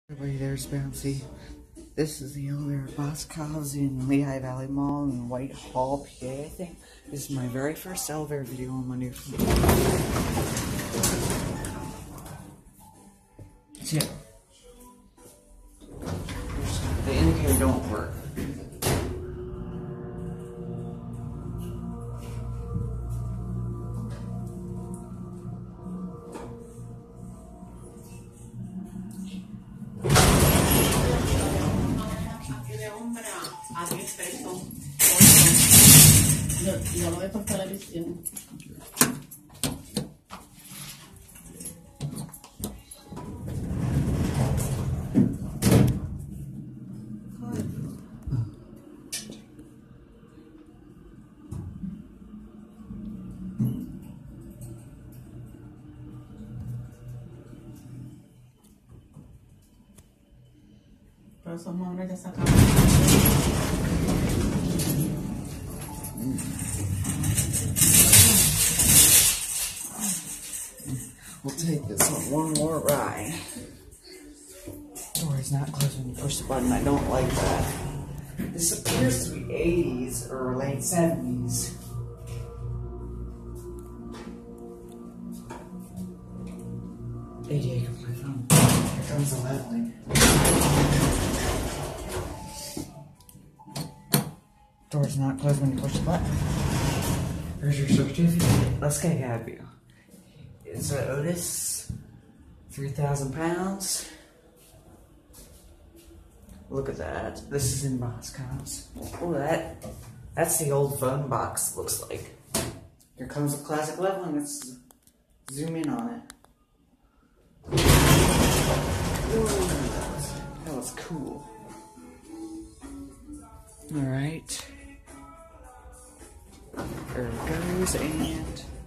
Everybody, there's Bouncy. This is the elevator at Boscov's in Lehigh Valley Mall in Whitehall, PA, I think. This is my very first elevator video on my new phone. So, the indicator don't work. Yo lo veo por televisión. Pero esos hombres ya sacaron. We'll take this on one more ride. Door is not closed when you push the button. I don't like that. This appears to be 80s or late 70s. ADA comes my phone. Here comes the leveling. Door's not closed when you push the button. Here's your certificate. Let's get out of you. It's an Otis, 3,000 pounds. Look at that. This is in Boscov's. Oh, that's the old phone box, looks like. Here comes the classic leveling. Let's zoom in on it. Ooh, that was cool. Alright. There it goes, and